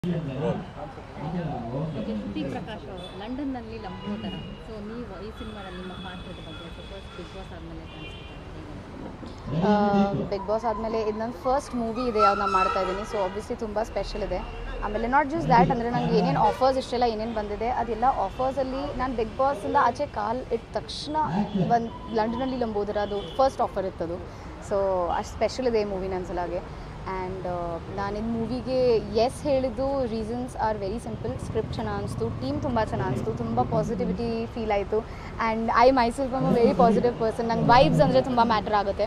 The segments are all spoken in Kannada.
ಓಕೆ, ಶ್ರುತಿ ಪ್ರಕಾಶ್ ಅವರು ಲಂಡನ್ನಲ್ಲಿ ಲಂಬೋದರ. ಸೊ ನೀವು ಈ ಸಿನಿಮಾದಲ್ಲಿ ನಿಮ್ಮ ಪಾತ್ರದ ಬಗ್ಗೆ ಫಸ್ಟ್ ಬಿಗ್ ಬಾಸ್ ಆದಮೇಲೆ ಬಿಗ್ ಬಾಸ್ ಆದಮೇಲೆ ಇದು ನನ್ನ ಫಸ್ಟ್ ಮೂವಿ ಇದೆ ಯಾವ್ದು ನಾನು ಮಾಡ್ತಾ ಇದ್ದೀನಿ. ಸೊ ಆಬ್ವಿಯಸ್ಲಿ ತುಂಬ ಸ್ಪೆಷಲ್ ಇದೆ. ಆಮೇಲೆ ನಾಟ್ ಜಸ್ಟ್ ದ್ಯಾಟ್, ಅಂದರೆ ನನಗೆ ಏನೇನು ಆಫರ್ಸ್ ಇಷ್ಟೆಲ್ಲ ಏನೇನು ಬಂದಿದೆ ಅದೆಲ್ಲ ಆಫರ್ಸಲ್ಲಿ ನಾನು ಬಿಗ್ ಬಾಸಿಂದ ಆಚೆ ಕಾಲು ಇಟ್ಟ ತಕ್ಷಣ ಒಂದು ಲಂಡನ್ನಲ್ಲಿ ಲಂಬೋದರ ಅದು ಫಸ್ಟ್ ಆಫರ್ ಇತ್ತದು. ಸೊ ಅಷ್ಟು ಸ್ಪೆಷಲ್ ಇದೆ ಈ ಮೂವಿ ನನ್ನ ಸಲಾಗೆ. ಆ್ಯಂಡ್ ನಾನಿದು ಮೂವಿಗೆ ಎಸ್ ಹೇಳಿದ್ದು reasons are very simple. Script ಚೆನ್ನಾಗಿ ಅನಿಸ್ತು, ಟೀಮ್ ತುಂಬ ಚೆನ್ನಾಗಿ ಅನಿಸ್ತು, ತುಂಬ ಪಾಸಿಟಿವಿಟಿ ಫೀಲ್ ಆಯಿತು. And I myself am a very positive person. ನಂಗೆ ವೈಬ್ಸ್ ಅಂದರೆ ತುಂಬ ಮ್ಯಾಟರ್ ಆಗುತ್ತೆ.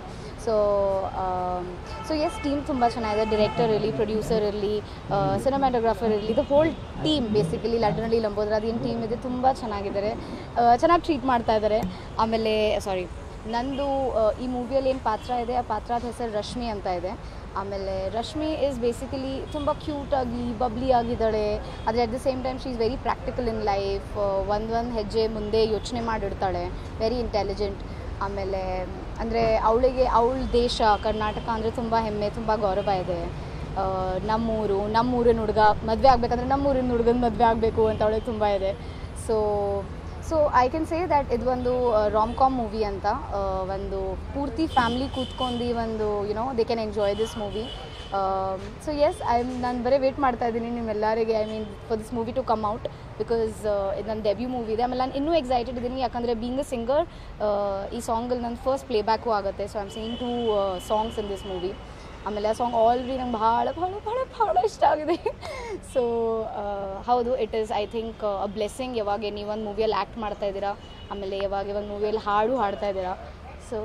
ಸೊ ಎಸ್, ಟೀಮ್ ತುಂಬ ಚೆನ್ನಾಗಿದೆ. ಡೈರೆಕ್ಟರ್ ಇರಲಿ, ಪ್ರೊಡ್ಯೂಸರ್ ಇರಲಿ, ಸಿನಿಮಾಟೋಗ್ರಾಫರ್ ಇರಲಿ, ದ ಹೋಲ್ ಟೀಮ್ ಬೇಸಿಕಲಿ ಲಂಡನ್ನಲ್ಲಿ ಲಂಬೋದರ ಅದೇನು ಟೀಮ್ ಇದೆ ತುಂಬ ಚೆನ್ನಾಗಿದ್ದಾರೆ, ಚೆನ್ನಾಗಿ ಟ್ರೀಟ್ ಮಾಡ್ತಾ ಇದ್ದಾರೆ. ಆಮೇಲೆ ನಂದು ಈ ಮೂವಿಯಲ್ಲಿ ಏನು ಪಾತ್ರ ಇದೆ ಆ ಪಾತ್ರದ ಹೆಸರು ರಶ್ಮಿ ಅಂತ ಇದೆ. ಆಮೇಲೆ ರಶ್ಮಿ ಈಸ್ ಬೇಸಿಕಲಿ ತುಂಬ ಕ್ಯೂಟಾಗಿ ಬಬ್ಲಿ ಆಗಿದ್ದಾಳೆ. ಆದರೆ at the same time she is very practical in life. ಒಂದು ಹೆಜ್ಜೆ ಮುಂದೆ ಯೋಚನೆ ಮಾಡಿಡ್ತಾಳೆ, ವೆರಿ ಇಂಟೆಲಿಜೆಂಟ್. ಆಮೇಲೆ ಅಂದರೆ ಅವಳ ದೇಶ ಕರ್ನಾಟಕ ಅಂದರೆ ತುಂಬ ಹೆಮ್ಮೆ, ತುಂಬ ಗೌರವ ಇದೆ. ನಮ್ಮೂರಿನ ಹುಡುಗ ಮದುವೆ ಆಗಬೇಕಂದ್ರೆ ನಮ್ಮೂರಿನ ಹುಡುಗನ ಮದುವೆ ಆಗಬೇಕು ಅಂತ ಅವಳಿಗೆ ತುಂಬ ಇದೆ. So I can say that ಇದು ಒಂದು ರಾಮ್ ಕಾಮ್ ಮೂವಿ ಅಂತ, ಒಂದು ಪೂರ್ತಿ ಫ್ಯಾಮ್ಲಿ ಕೂತ್ಕೊಂಡು ಒಂದು day can enjoy this movie. So yes, ನಾನು ಬರೀ ವೇಟ್ ಮಾಡ್ತಾ ಇದ್ದೀನಿ ನಿಮ್ಮೆಲ್ಲರಿಗೆ, for this movie to come out, because ಇದು ನನ್ನ ಡೆಬ್ಯೂ ಮೂವಿ ಇದೆ. ಆಮೇಲೆ ನಾನು ಇನ್ನೂ ಎಕ್ಸೈಟೆಡ್ ಇದ್ದೀನಿ, ಯಾಕಂದರೆ ಬೀಯಿಂಗ್ ಅ ಸಿಂಗರ್ ಈ ಸಾಂಗಲ್ಲಿ ನನ್ನ ಫಸ್ಟ್ ಪ್ಲೇಬ್ಯಾಕು ಆಗುತ್ತೆ. So I am singing 2 songs in this movie. ಆಮೇಲೆ ಆ ಸಾಂಗ್ ಆಲ್ರೆಡಿ ನಂಗೆ ಭಾಳ ಇಷ್ಟ ಆಗಿದೆ. ಸೊ ಹೌದು, it is I think a blessing. ಯಾವಾಗ ನೀವೊಂದು ಮೂವಿಯಲ್ಲಿ ಆ್ಯಕ್ಟ್ ಮಾಡ್ತಾ ಇದ್ದೀರಾ, ಆಮೇಲೆ ಯಾವಾಗ ಒಂದು ಮೂವಿಯಲ್ಲಿ ಹಾಡ್ತಾ ಇದ್ದೀರಾ. ಸೊ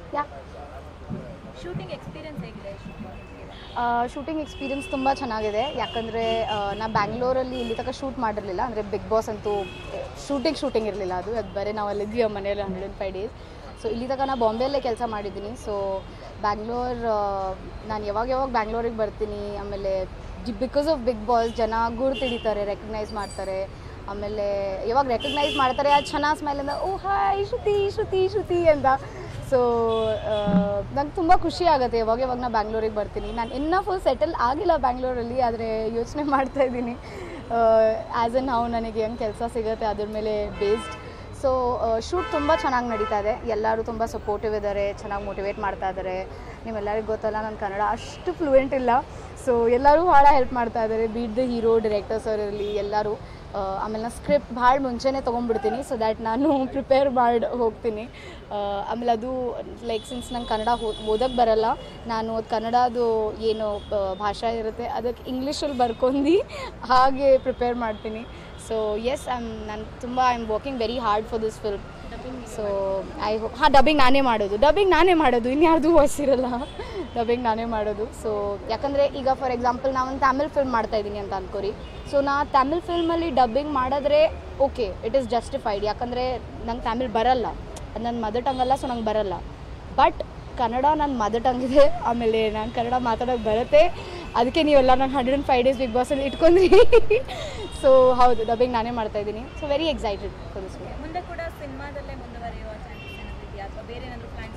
ಶೂಟಿಂಗ್ ಎಕ್ಸ್ಪೀರಿಯನ್ಸ್ ಹೇಗಿದೆ? ಶೂಟಿಂಗ್ ಎಕ್ಸ್ಪೀರಿಯನ್ಸ್ ತುಂಬ ಚೆನ್ನಾಗಿದೆ. ಯಾಕಂದರೆ ನಾ ಬ್ಯಾಂಗ್ಳೂರಲ್ಲಿ ಇಲ್ಲಿ ತನಕ ಶೂಟ್ ಮಾಡಿರಲಿಲ್ಲ. ಅಂದರೆ ಬಿಗ್ ಬಾಸ್ ಅಂತೂ ಶೂಟಿಂಗ್ ಇರಲಿಲ್ಲ, ಅದು ಬರೀ ನಾವು ಅಲ್ಲಿದ್ವಿ ಆ ಮನೇಲಿ 105 days. ಸೊ ಇಲ್ಲಿ ತನಕ ನಾನು ಬಾಂಬೆಯಲ್ಲೇ ಕೆಲಸ ಮಾಡಿದ್ದೀನಿ. ಸೊ ನಾನು ಯಾವಾಗ ಬ್ಯಾಂಗ್ಳೂರಿಗೆ ಬರ್ತೀನಿ, ಆಮೇಲೆ ಬಿಕಾಸ್ ಆಫ್ ಬಿಗ್ ಬಾಸ್ ಜನ ಗುರ್ತಿಡಿತಾರೆ, ರೆಕಗ್ನೈಸ್ ಮಾಡ್ತಾರೆ. ಆಮೇಲೆ ಯಾವಾಗ ರೆಕಗ್ನೈಸ್ ಮಾಡ್ತಾರೆ ಅದು ಚೆನ್ನಾಗಿ ಸ್ಮೈಲಿಂದ ಓ ಹಾಯ್ ಶ್ರುತಿ ಅಂತ. ಸೊ ನಂಗೆ ತುಂಬ ಖುಷಿ ಆಗುತ್ತೆ ಯಾವಾಗ ನಾನು ಬ್ಯಾಂಗ್ಳೂರಿಗೆ ಬರ್ತೀನಿ. ನಾನು ಇನ್ನೂ ಫುಲ್ ಸೆಟಲ್ ಆಗಿಲ್ಲ ಬ್ಯಾಂಗ್ಳೂರಲ್ಲಿ, ಆದರೆ ಯೋಚನೆ ಮಾಡ್ತಾಯಿದ್ದೀನಿ ಆ್ಯಸ್ ಎನ್ ನಾವು ನನಗೆ ಹೆಂಗೆ ಕೆಲಸ ಸಿಗುತ್ತೆ ಅದ್ರ ಮೇಲೆ ಬೇಸ್ಡ್. ಸೊ ಶೂಟ್ ತುಂಬ ಚೆನ್ನಾಗಿ ನಡೀತಾ ಇದೆ. ಎಲ್ಲರೂ ತುಂಬ ಸಪೋರ್ಟಿವ್ ಇದ್ದಾರೆ, ಚೆನ್ನಾಗಿ ಮೋಟಿವೇಟ್ ಮಾಡ್ತಾ ಇದ್ದಾರೆ. ನಿಮ್ಮೆಲ್ಲರಿಗೂ ಗೊತ್ತಲ್ಲ, ನನ್ನ ಕನ್ನಡ ಅಷ್ಟು ಫ್ಲೂಯೆಂಟ್ ಇಲ್ಲ. ಸೊ ಎಲ್ಲರೂ ಭಾಳ ಹೆಲ್ಪ್ ಮಾಡ್ತಾ ಇದ್ದಾರೆ, be it the hero, director sir ಇರಲಿ ಎಲ್ಲರೂ. ಆಮೇಲೆ ನಾನು ಸ್ಕ್ರಿಪ್ಟ್ ಭಾಳ ಮುಂಚೆನೇ ತೊಗೊಂಡ್ಬಿಡ್ತೀನಿ, ಸೊ ದ್ಯಾಟ್ ನಾನು ಪ್ರಿಪೇರ್ ಮಾಡಿ ಹೋಗ್ತೀನಿ. ಆಮೇಲೆ ಅದು ಲೈಕ್ ಸಿನ್ಸ್ ನಂಗೆ ಕನ್ನಡ ಓದೋಕ್ಕೆ ಬರಲ್ಲ, ನಾನು ಅದು ಕನ್ನಡದು ಏನು ಭಾಷೆ ಇರುತ್ತೆ ಅದಕ್ಕೆ ಇಂಗ್ಲೀಷಲ್ಲಿ ಬರ್ಕೊಂಡು ಹಾಗೆ ಪ್ರಿಪೇರ್ ಮಾಡ್ತೀನಿ. So yes, I am working very hard for this film. So I hope dubbing ನಾನೇ ಮಾಡೋದು, ಇನ್ಯಾರ್ದು ವಾಯ್ಸ್ ಇರಲ್ಲ, ಡಬ್ಬಿಂಗ್ ನಾನೇ ಮಾಡೋದು. ಸೊ ಯಾಕಂದರೆ ಈಗ ಫಾರ್ ಎಕ್ಸಾಂಪಲ್ ನಾವೊಂದು ತಮಿಳ್ ಫಿಲ್ಮ್ ಮಾಡ್ತಾಯಿದ್ದೀನಿ ಅಂತ ಅನ್ಕೋರಿ. ಸೊ ನಾ ತಮಿಳ್ ಫಿಲ್ಮಲ್ಲಿ ಡಬ್ಬಿಂಗ್ ಮಾಡಿದ್ರೆ ಓಕೆ, ಇಟ್ ಈಸ್ ಜಸ್ಟಿಫೈಡ್. ಯಾಕಂದರೆ ನಂಗೆ ತಮಿಳ್ ಬರಲ್ಲ, ಅದು ನನ್ನ ಮದರ್ ಟಂಗ್ ಅಲ್ಲ, ಸೊ ನಂಗೆ ಬರಲ್ಲ. ಬಟ್ ಕನ್ನಡ ನನ್ನ ಮದರ್ ಟಂಗ್ ಇದೆ, ಆಮೇಲೆ ನಾನು ಕನ್ನಡ ಮಾತಾಡೋಕ್ಕೆ ಬರುತ್ತೆ. ಅದಕ್ಕೆ ನೀವೆಲ್ಲ ನಂಗೆ 105 days ಬಿಗ್ ಬಾಸಲ್ಲಿ ಇಟ್ಕೊಂಡ್ರಿ. ಸೊ ಹೌದು, ಡಬ್ಬಿಂಗ್ ನಾನೇ ಮಾಡ್ತಾಯಿದ್ದೀನಿ. So very excited for this movie. ಮುಂದೆ ಕೂಡ ಸಿನಿಮಾದಲ್ಲೇ ಮುಂದುವರಿಯುವ ಚಾನ್ಸಸ್ ಏನಾದರೂ ಅಥವಾ ಬೇರೆ ಏನಾದರೂ ಪ್ಲಾನ್ಸ್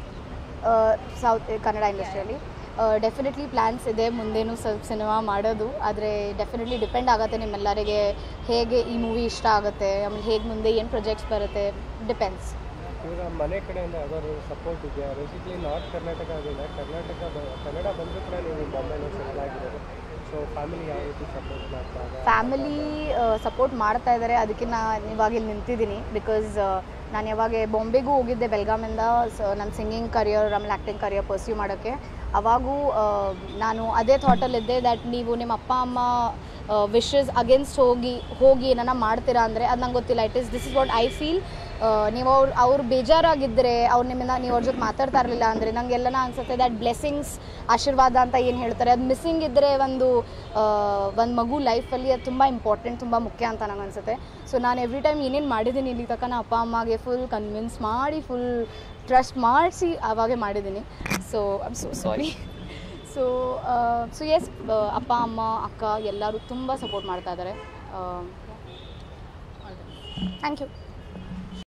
ಏನಾದರೂ ಸೌತ್ ಕನ್ನಡ ಇಂಡಸ್ಟ್ರಿಯಲ್ಲಿ ಡೆಫಿನೆಟ್ಲಿ ಪ್ಲ್ಯಾನ್ಸ್ ಇದೆ ಮುಂದೇನು ಸ್ವಲ್ಪ ಸಿನಿಮಾ ಮಾಡೋದು. ಆದರೆ ಡೆಫಿನೆಟ್ಲಿ ಡಿಪೆಂಡ್ ಆಗುತ್ತೆ ನಿಮ್ಮೆಲ್ಲರಿಗೆ ಹೇಗೆ ಈ ಮೂವಿ ಇಷ್ಟ ಆಗುತ್ತೆ, ಆಮೇಲೆ ಹೇಗೆ ಮುಂದೆ ಏನು ಪ್ರಾಜೆಕ್ಟ್ಸ್ ಬರುತ್ತೆ, ಡಿಪೆಂಡ್ಸ್. ಇವಾಗ ಮನೆ ಕಡೆಯಿಂದ ಯಾವ್ದಾದ್ರು ಸಪೋರ್ಟ್ ಇದೆಯಾ? ಬೇಸಿಕ್ಲಿ ನಾರ್ತ್ ಕರ್ನಾಟಕ ಆಗಿಲ್ಲ, ಕನ್ನಡ ಬಂದರೂ ಕೂಡ ನೀವು ಬಾಂಬೆಯಲ್ಲಿ ಸೆಟಲ್ ಆಗಿರೋದು. ಸೊ ಫ್ಯಾಮಿಲಿ ಯಾವ ರೀತಿ ಸಪೋರ್ಟ್ ಮಾಡ್ತಾರೆ? ಫ್ಯಾಮಿಲಿ ಸಪೋರ್ಟ್ ಮಾಡ್ತಾ ಇದ್ದಾರೆ, ಅದಕ್ಕೆ ನಾನು ಇವಾಗ ಇಲ್ಲಿ ನಿಂತಿದ್ದೀನಿ. ಬಿಕಾಸ್ ನಾನು ಯಾವಾಗ ಬಾಂಬೆಗೂ ಹೋಗಿದ್ದೆ ಬೆಳಗಾಮಿಂದ ನನ್ನ ಸಿಂಗಿಂಗ್ ಕರಿಯರ್ ಆಮೇಲೆ ಆ್ಯಕ್ಟಿಂಗ್ ಕರಿಯರ್ ಪರ್ಸ್ಯೂ ಮಾಡೋಕ್ಕೆ. ಅವಾಗೂ ನಾನು ಅದೇ ಥಾಟಲ್ಲಿದ್ದೆ ದ್ಯಾಟ್ ನೀವು ನಿಮ್ಮ ಅಪ್ಪ ಅಮ್ಮ ವಿಶಸ್ ಅಗೇನ್ಸ್ಟ್ ಹೋಗಿ ಏನಾರ ಮಾಡ್ತೀರಾ ಅಂದರೆ ಅದು ನಂಗೆ ಗೊತ್ತಿಲ್ಲ. This is what I feel. ನೀವು ಅವ್ರು ಬೇಜಾರಾಗಿದ್ದರೆ ನೀವು ಅವ್ರ ಜೊತೆ ಮಾತಾಡ್ತಾ ಇರಲಿಲ್ಲ ಅಂದರೆ ನನಗೆಲ್ಲನ ಅನಿಸುತ್ತೆ ದ್ಯಾಟ್ ಬ್ಲೆಸ್ಸಿಂಗ್ಸ್, ಆಶೀರ್ವಾದ ಅಂತ ಏನು ಹೇಳ್ತಾರೆ ಅದು ಮಿಸ್ಸಿಂಗ್ ಇದ್ದರೆ ಒಂದು ಮಗು ಲೈಫಲ್ಲಿ ಅದು ತುಂಬ ಇಂಪಾರ್ಟೆಂಟ್, ತುಂಬ ಮುಖ್ಯ ಅಂತ ನಂಗೆ ಅನಿಸುತ್ತೆ. ಸೊ ನಾನು ಎವ್ರಿ ಟೈಮ್ ಏನೇನು ಮಾಡಿದ್ದೀನಿ ಇಲ್ಲಿ ತನಕ ನಾನು ಅಪ್ಪ ಅಮ್ಮಗೆ ಫುಲ್ ಕನ್ವಿನ್ಸ್ ಮಾಡಿ, ಫುಲ್ ಟ್ರಸ್ಟ್ ಮಾಡಿಸಿ ಆವಾಗೇ ಮಾಡಿದ್ದೀನಿ. So I am so sorry. So yes, ಅಪ್ಪ ಅಮ್ಮ ಅಕ್ಕ ಎಲ್ಲರೂ ತುಂಬ ಸಪೋರ್ಟ್ ಮಾಡ್ತಾ ಇದ್ದಾರೆ. Thank you.